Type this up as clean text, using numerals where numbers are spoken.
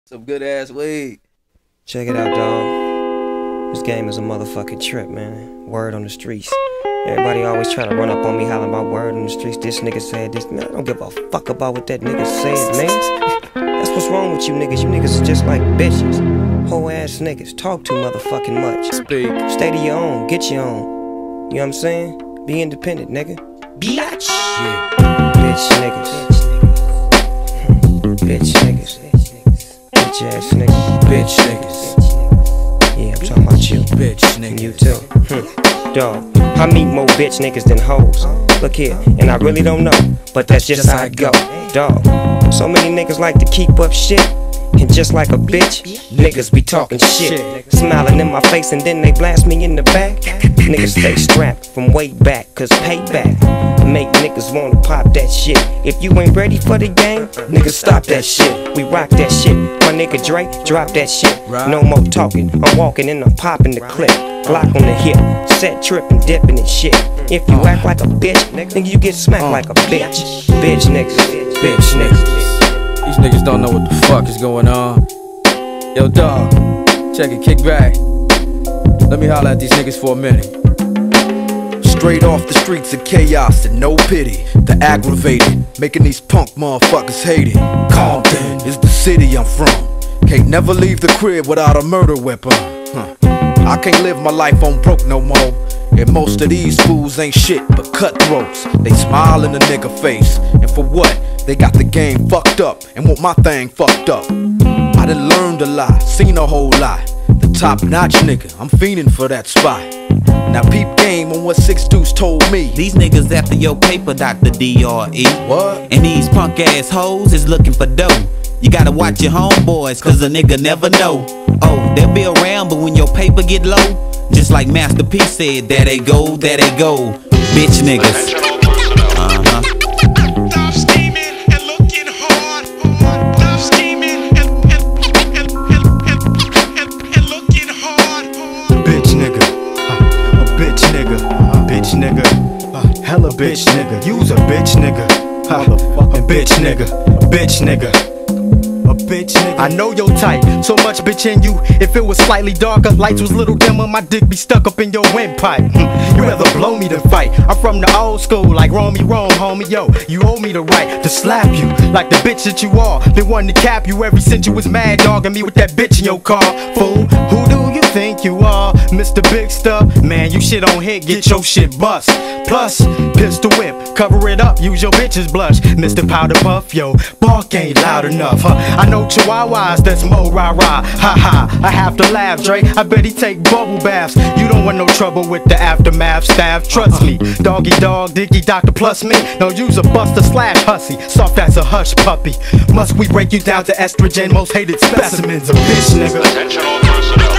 Some good ass weed. Check it out, dog. This game is a motherfucking trip, man. Word on the streets. Everybody always try to run up on me hollering about word on the streets. This nigga said this. Man, I don't give a fuck about what that nigga said, man. That's what's wrong with you niggas. You niggas is just like bitches. Hoe-ass niggas. Talk too motherfucking much. Speak. Stay to your own. Get your own. You know what I'm saying? Be independent, nigga. BEOTCH. Yeah. Bitch niggas. Bitch niggas. Bitch ass niggas. Bitch niggas. Yeah, I'm talking about you. Bitch niggas. You too. Dog, I meet more bitch niggas than hoes. Look here, and I really don't know, but that's just how it go. Dog, so many niggas like to keep up shit, and just like a bitch, niggas be talking shit, smiling in my face and then they blast me in the back. Niggas stay strapped from way back, cause payback make niggas wanna pop that shit. If you ain't ready for the game, niggas stop that shit. We rock that shit. My nigga Dre, drop that shit. No more talking, I'm walking and I'm popping the clip. Glock on the hip, set tripping, dipping and shit. If you act like a bitch, nigga, you get smacked like a bitch. Bitch niggas, bitch niggas. These niggas don't know what the fuck is going on. Yo, dog, check it, kick back. Let me holler at these niggas for a minute. Straight off the streets of chaos and no pity. The aggravated, making these punk motherfuckers hate it. Compton is the city I'm from. Can't never leave the crib without a murder weapon. I can't live my life on broke no more. And most of these fools ain't shit but cutthroats. They smile in the nigga face, and for what? They got the game fucked up and want my thing fucked up. I done learned a lot, seen a whole lot. The top notch nigga, I'm fiending for that spot. Now peep game on what 6 Deuce told me. These niggas after your paper, Dr. D.R.E. What? And these punk ass hoes is looking for dough. You gotta watch your homeboys, cause a nigga never know. Oh, they'll be around, but when your paper get low, just like Master P said, there they go, there they go. Bitch niggas. Stop scheming and looking hard. Stop scheming and looking hard. Bitch nigga, a bitch nigga, bitch nigga, hella bitch nigga, you's a bitch nigga, a bitch nigga, bitch nigga. A bitch nigga. I know your type, so much bitch in you. If it was slightly darker, lights was little dimmer, my dick be stuck up in your windpipe. You rather blow me than fight. I'm from the old school, like roll me wrong, homie. Yo, you owe me the right to slap you, like the bitch that you are. Been wanting to cap you ever since you was mad dogging me with that bitch in your car. Fool, who do you think you are? Mr. Big Stuff? Man, you shit on hit, get your shit bust. Plus, pistol whip, cover it up, use your bitch's blush. Mr. Powder Puff, yo, bark ain't loud enough, I know chihuahuas that's mo rah-rah, ha-ha, I have to laugh, Dre, I bet he take bubble baths. You don't want no trouble with the aftermath staff, trust me. Doggy dog, dicky doctor plus me. No, use a buster slash hussy, soft as a hush puppy. Must we break you down to estrogen, most hated specimens of bitch nigga. Attention all personnel.